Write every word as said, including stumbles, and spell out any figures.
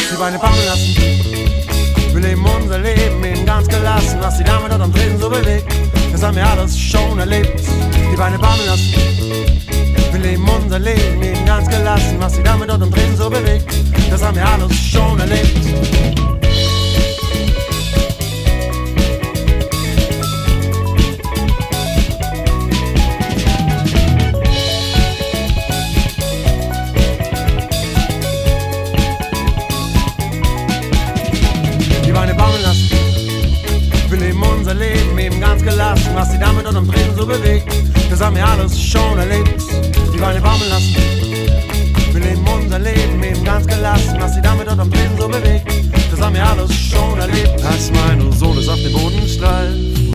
die Beine baumeln lassen. Wir leben unser Leben eben ganz gelassen, was die Dame dort am Tresen so bewegt, das haben wir alles schon erlebt. Die Beine baumeln lassen. Wir leben unser Leben eben ganz gelassen, was die Dame dort am Tresen so bewegt, das haben wir alles schon erlebt. Die Beine baumeln lassen. Wir leben unser Leben eben ganz gelassen, was die Dame dort am Tresen so bewegt, das haben wir alles schon erlebt. Die Beine baumeln lassen. Wir leben unser Leben eben ganz gelassen, was die Dame dort am Tresen so bewegt, das haben wir alles schon erlebt. Als mein Sohn ist auf dem Boden streift